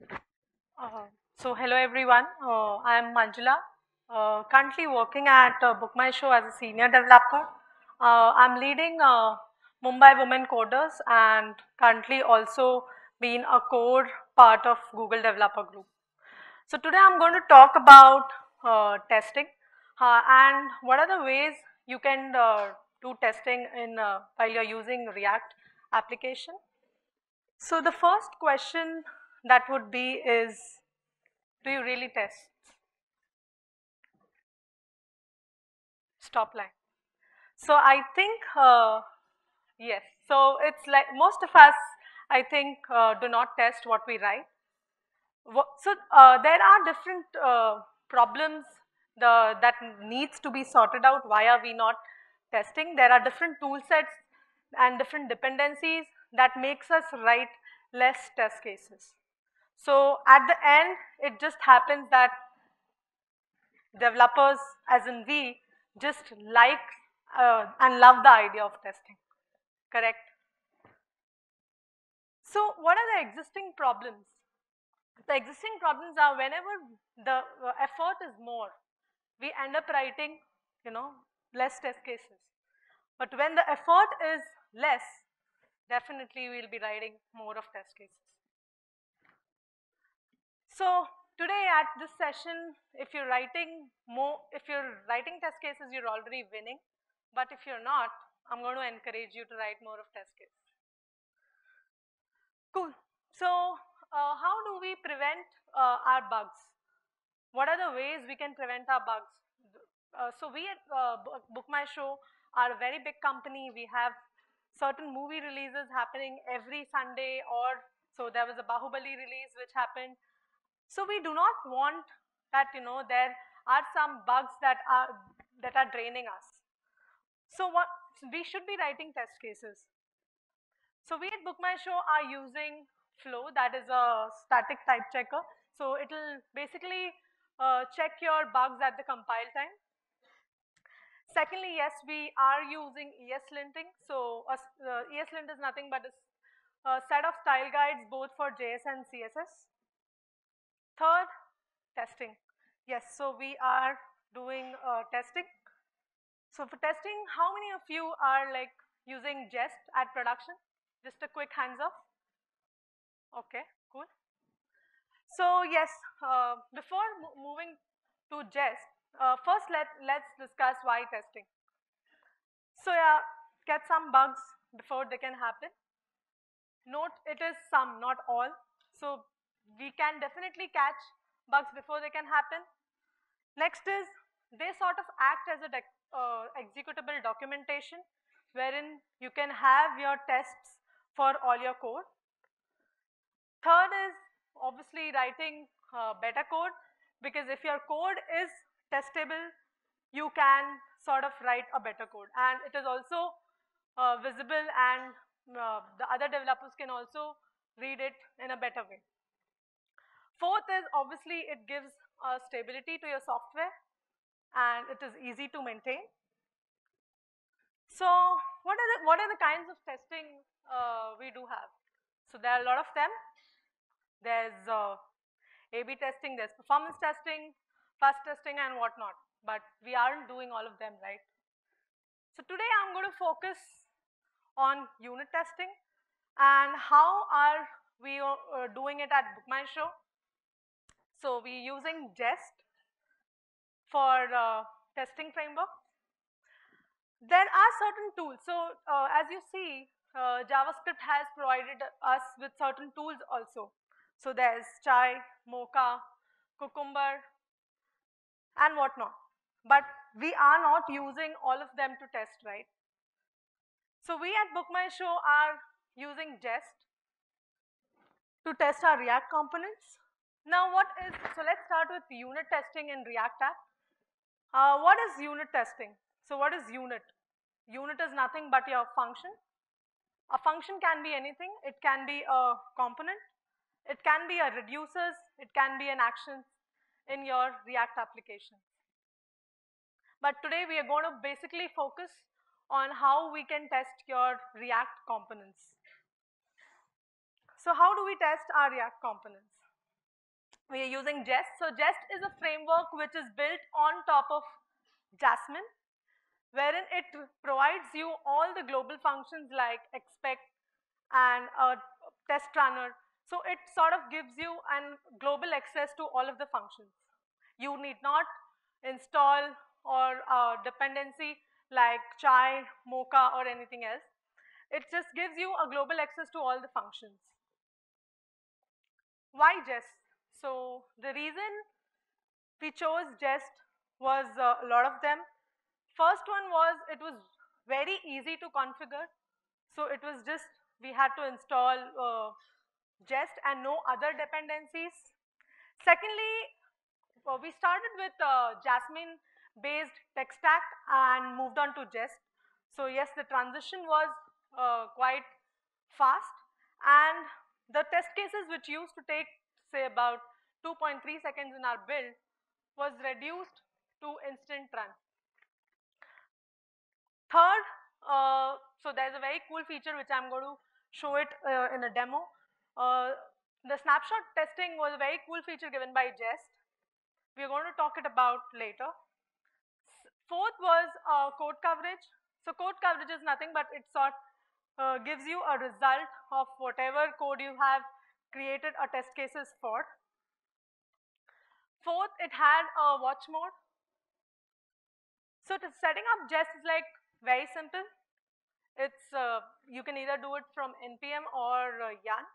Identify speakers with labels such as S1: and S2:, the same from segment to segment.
S1: So hello everyone, I am Manjula, currently working at BookMyShow as a senior developer. I'm leading Mumbai Women Coders and currently also being a core part of Google Developer Group. So today I'm going to talk about testing and what are the ways you can do testing in while you're using React application. So the first question that would be is, do you really test? Stop line. So I think yes. So it's like most of us, I think, do not test what we write. So there are different problems that needs to be sorted out. Why are we not testing? There are different tool sets and different dependencies that makes us write less test cases. So at the end, it just happens that developers, as in we, just like and love the idea of testing, correct? So what are the existing problems? The existing problems are whenever the effort is more, we end up writing, less test cases. But when the effort is less, definitely we'll be writing more of test cases. So today at this session, if you're writing test cases, you're already winning. But if you're not, I'm going to encourage you to write more of test cases. Cool. So how do we prevent our bugs? What are the ways we can prevent our bugs? So we at BookMyShow are a very big company. We have certain movie releases happening every Sunday, or so there was a Bahubali release which happened. So we do not want that there are some bugs that are draining us. So what we should be writing test cases. So we at BookMyShow are using Flow, that is a static type checker. So it will basically check your bugs at the compile time. Secondly, yes, we are using ESLinting. So ESLint is nothing but a set of style guides both for JS and CSS. Third, testing. Yes, so we are doing testing. So for testing, how many of you are like using Jest at production? Just a quick hands up. Okay, cool. So yes, before moving to Jest, first let's discuss why testing. So yeah, get some bugs before they can happen. Note it is some, not all. So we can definitely catch bugs before they can happen. Next is they sort of act as a executable documentation wherein you can have your tests for all your code. Third is obviously writing better code, because if your code is testable, you can sort of write a better code, and it is also visible, and the other developers can also read it in a better way. Fourth is obviously it gives stability to your software and it is easy to maintain. So what are the kinds of testing we do have? So there are a lot of them. There's A/B testing, there's performance testing, fuzz testing, and whatnot. But we aren't doing all of them, right? So today I'm going to focus on unit testing and how are we doing it at BookMyShow. So we're using Jest for testing framework. There are certain tools. So as you see, JavaScript has provided us with certain tools also. So there's Chai, Mocha, Cucumber, and whatnot. But we are not using all of them to test, right? So we at BookMyShow are using Jest to test our React components. Now so let's start with unit testing in React app. What is unit testing? So what is unit? Unit is nothing but your function. A function can be anything. It can be a component. It can be a reducers. It can be an action in your React application. But today we are going to basically focus on how we can test your React components. So how do we test our React components? We are using Jest. So Jest is a framework which is built on top of Jasmine, wherein it provides you all the global functions like expect and a test runner. So it sort of gives you an global access to all of the functions. You need not install or dependency like chai, mocha or anything else. It just gives you a global access to all the functions. Why Jest? So the reason we chose Jest was a lot of them. First one was it was very easy to configure. So it was just we had to install Jest and no other dependencies. Secondly, we started with Jasmine based tech stack and moved on to Jest. So yes, the transition was quite fast, and the test cases which used to take say about 2.3 seconds in our build was reduced to instant run. Third, so there's a very cool feature which I'm going to show it in a demo. The snapshot testing was a very cool feature given by Jest. We're going to talk it about later. Fourth was code coverage. So code coverage is nothing but it sort gives you a result of whatever code you have created a test cases for. Fourth, it had a watch mode. So setting up Jest is like very simple. It's you can either do it from npm or yarn.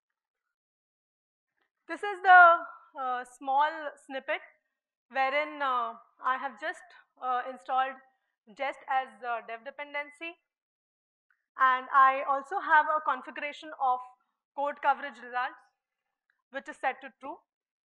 S1: This is the small snippet wherein I have just installed Jest as dev dependency, and I also have a configuration of code coverage results which is set to true.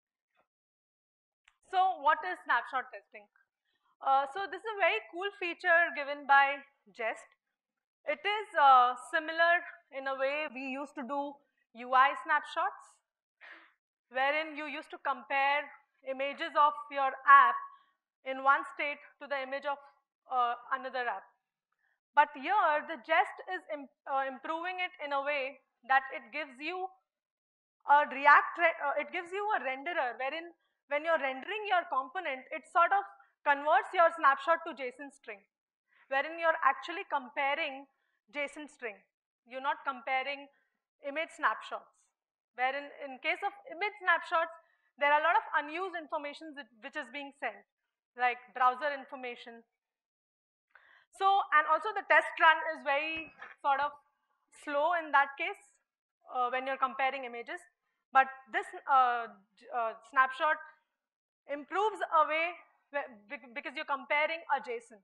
S1: So what is snapshot testing? So this is a very cool feature given by Jest. It is similar in a way we used to do UI snapshots, wherein you used to compare images of your app in one state to the image of another app. But here the Jest is improving it in a way that it gives you a it gives you a renderer wherein when you're rendering your component, it sort of converts your snapshot to JSON string, wherein you're actually comparing JSON string. You're not comparing image snapshots, wherein in case of image snapshots, there are a lot of unused information which is being sent, like browser information. So, and also the test run is very sort of slow in that case when you're comparing images. But this snapshot improves a way because you're comparing a JSON.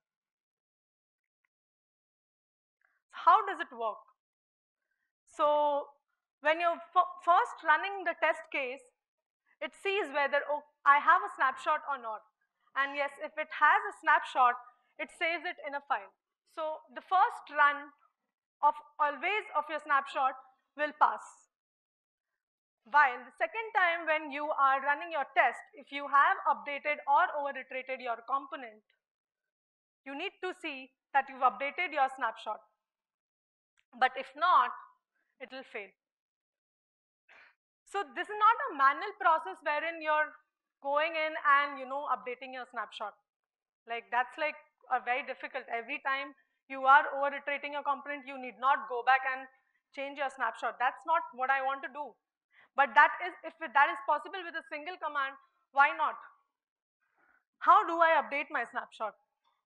S1: So how does it work? So when you're first running the test case, it sees whether I have a snapshot or not. And yes, if it has a snapshot, it saves it in a file. So the first run of always of your snapshot will pass. While the second time when you are running your test, if you have updated or over-iterated your component, you need to see that you've updated your snapshot. But if not, it will fail. So this is not a manual process wherein you're going in and updating your snapshot. Like that's like a very difficult. Every time you are over-iterating your component, you need not go back and change your snapshot. That's not what I want to do. But that is, if that is possible with a single command, why not? How do I update my snapshot?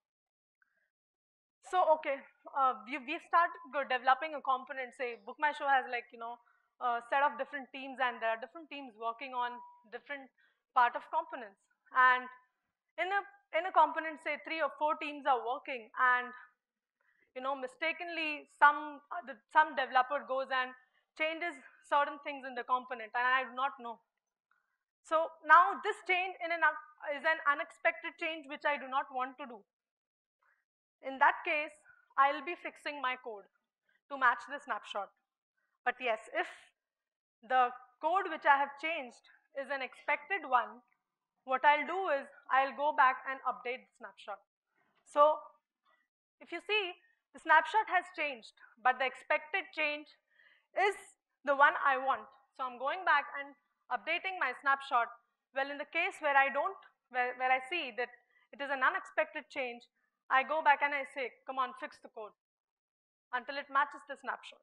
S1: So okay, we've started developing a component. Say BookMyShow has like a set of different teams, and there are different teams working on different part of components. And in a component, say 3 or 4 teams are working, and mistakenly some developer goes and changes certain things in the component, and I do not know. So now this change is an unexpected change which I do not want to do. In that case, I'll be fixing my code to match the snapshot. But yes, if the code which I have changed is an expected one, what I'll do is I'll go back and update the snapshot. So if you see, the snapshot has changed, but the expected change is the one I want. So I'm going back and updating my snapshot Well, in the case where I don't, where I see that it is an unexpected change, I go back and I say, come on, fix the code until it matches the snapshot.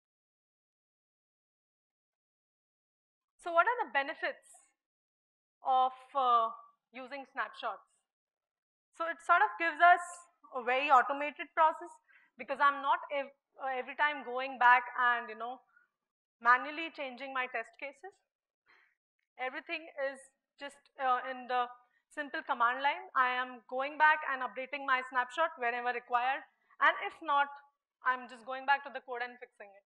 S1: So what are the benefits of using snapshots? So it sort of gives us a very automated process, because I'm not every time going back and manually changing my test cases. Everything is just in the simple command line. I am going back and updating my snapshot whenever required, and if not, I'm just going back to the code and fixing it.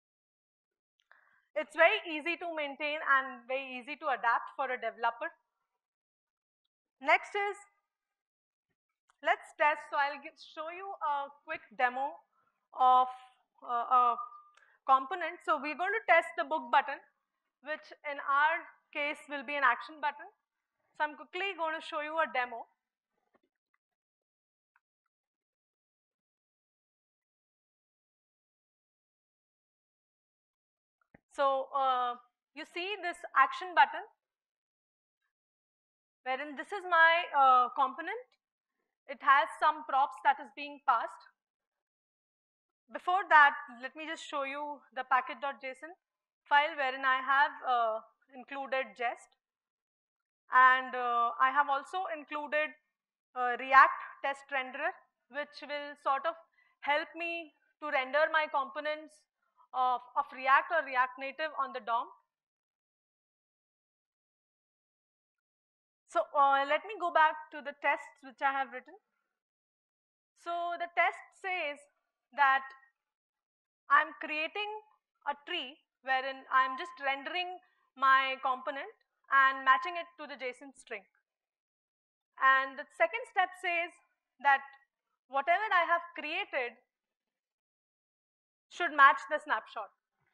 S1: It's very easy to maintain and very easy to adapt for a developer. Next is, let's test. So I'll show you a quick demo of a component. So we're going to test the book button, which in our case will be an action button. So I'm quickly going to show you a demo. So you see this action button, wherein this is my component. It has some props that is being passed. Before that, let me just show you the package.json file, wherein I have included jest, and I have also included React test renderer, which will sort of help me to render my components of React or React Native on the DOM. So let me go back to the tests which I have written. So the test says that I'm creating a tree wherein I'm just rendering my component and matching it to the JSON string. And the second step says that whatever I have created should match the snapshot.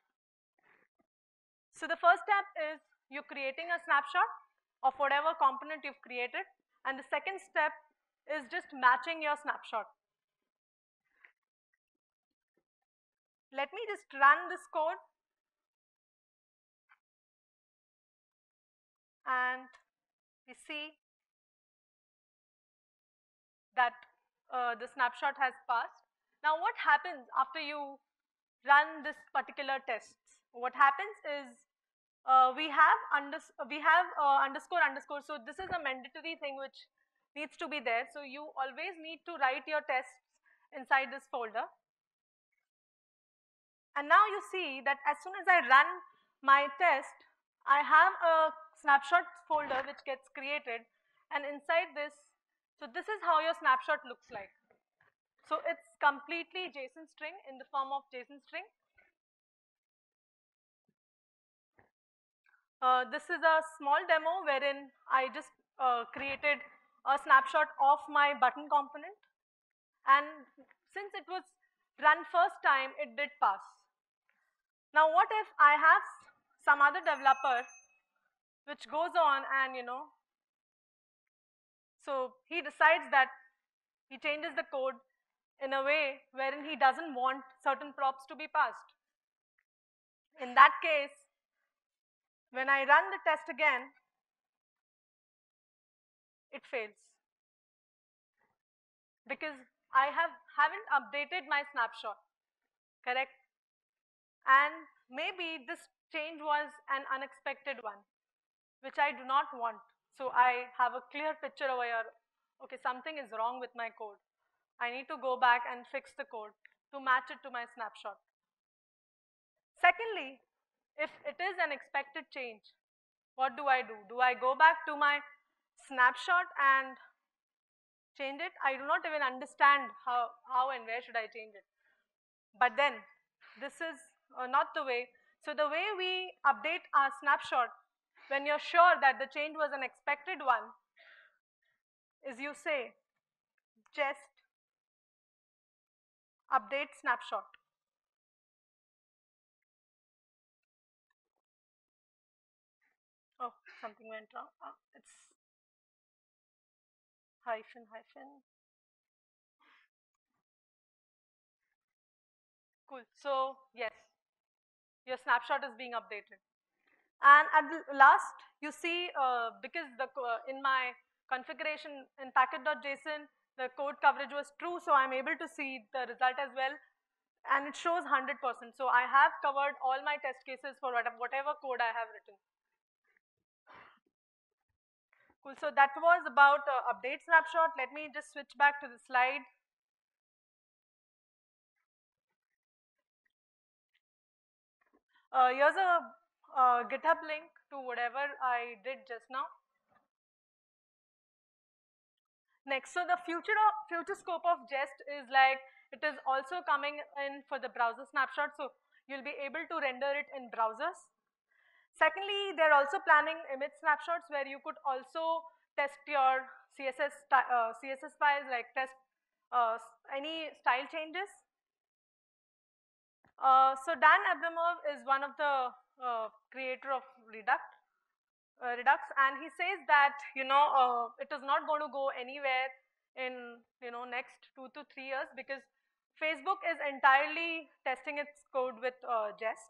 S1: So the first step is you're creating a snapshot of whatever component you've created, and the second step is just matching your snapshot. Let me just run this code, and we see that the snapshot has passed. Now what happens after you run this particular tests? What happens is we have underscore underscore. So this is a mandatory thing which needs to be there. So you always need to write your tests inside this folder. And now you see that as soon as I run my test, I have a snapshot folder which gets created, and inside this, so this is how your snapshot looks like. So it's completely JSON string in the form of JSON string. This is a small demo wherein I just created a snapshot of my button component, and since it was run first time, it did pass. Now what if I have some other developer which goes on and so he decides that he changes the code in a way wherein he doesn't want certain props to be passed. In that case, when I run the test again, it fails because I haven't updated my snapshot, correct? And maybe this change was an unexpected one, which I do not want. So I have a clear picture over here. Okay, something is wrong with my code. I need to go back and fix the code to match it to my snapshot. Secondly, if it is an expected change, what do I do? Do I go back to my snapshot and change it? I do not even understand how and where should I change it. But then, this is not the way. So the way we update our snapshot, when you're sure that the change was an expected one, is you say just update snapshot. Oh, something went wrong. It's hyphen hyphen. Cool. So yes, your snapshot is being updated. And at the last, you see, because in my configuration in packet.json, the code coverage was true, so I'm able to see the result as well, and it shows 100%. So I have covered all my test cases for whatever code I have written. Cool. So that was about update snapshot. Let me just switch back to the slide. Here's a GitHub link to whatever I did just now. Next, so the future scope of Jest is like, it is also coming in for the browser snapshot, so you'll be able to render it in browsers. Secondly, they're also planning image snapshots where you could also test your CSS files, like test any style changes. So Dan Abramov is one of the creator of Redux, and he says that it is not going to go anywhere in next 2 to 3 years, because Facebook is entirely testing its code with Jest.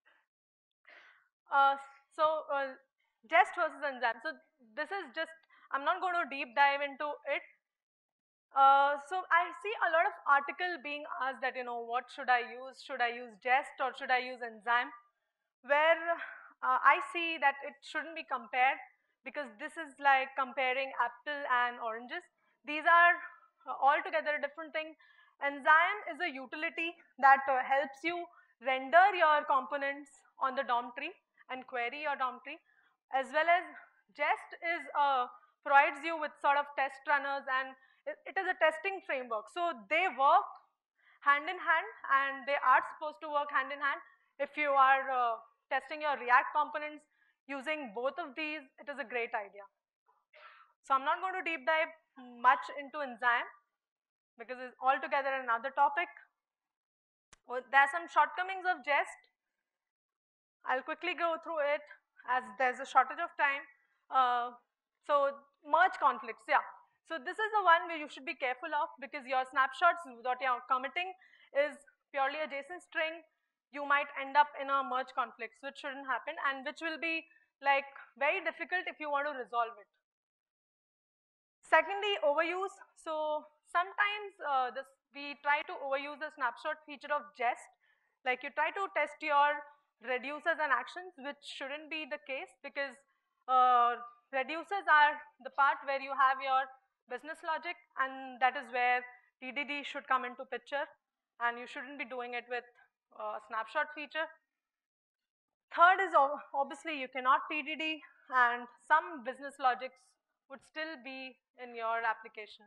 S1: Uh, so Jest versus Enzyme. So this is just, I'm not going to deep dive into it. So I see a lot of article being asked that what should I use? Should I use Jest or should I use Enzyme? Where I see that it shouldn't be compared, because this is like comparing apple and oranges. These are altogether a different thing. Enzyme is a utility that helps you render your components on the DOM tree and query your DOM tree, as well as Jest is provides you with sort of test runners, and it is a testing framework. So they work hand in hand, and they are supposed to work hand in hand. If you are testing your React components using both of these, it is a great idea. So I'm not going to deep dive much into Enzyme, because it's altogether another topic. Well, there are some shortcomings of Jest. I'll quickly go through it as there's a shortage of time. So merge conflicts, yeah. So this is the one where you should be careful of, because your snapshots that you're committing is purely a JSON string. You might end up in a merge conflicts, which shouldn't happen, and which will be like very difficult if you want to resolve it. Secondly, overuse. So sometimes we try to overuse the snapshot feature of Jest. Like you try to test your reducers and actions, which shouldn't be the case, because reducers are the part where you have your business logic, and that is where TDD should come into picture, and you shouldn't be doing it with a snapshot feature. Third is obviously you cannot TDD, and some business logics would still be in your application.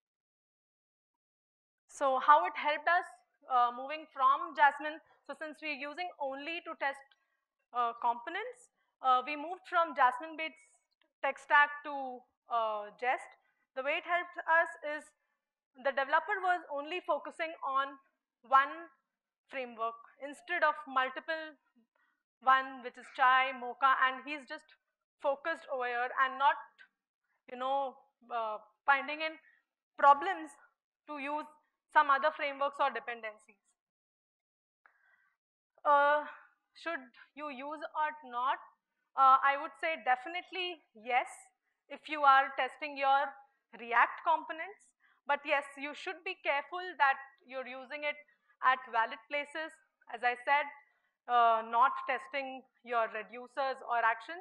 S1: So how it helped us moving from Jasmine, so since we're using only to test components, we moved from Jasmine-based tech stack to Jest. The way it helped us is the developer was only focusing on one framework instead of multiple, one which is Chai, Mocha, and he's just focused over here and not finding in problems to use some other frameworks or dependencies. Should you use or not? I would say definitely yes, if you are testing your React components. But yes, you should be careful that you're using it at valid places. As I said, not testing your reducers or actions.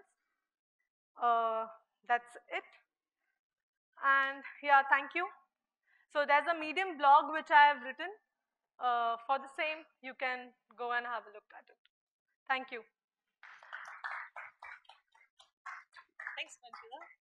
S1: That's it. And yeah, thank you. So there's a Medium blog which I have written. For the same, you can go and have a look at it. Thank you.
S2: Thanks, Manjula.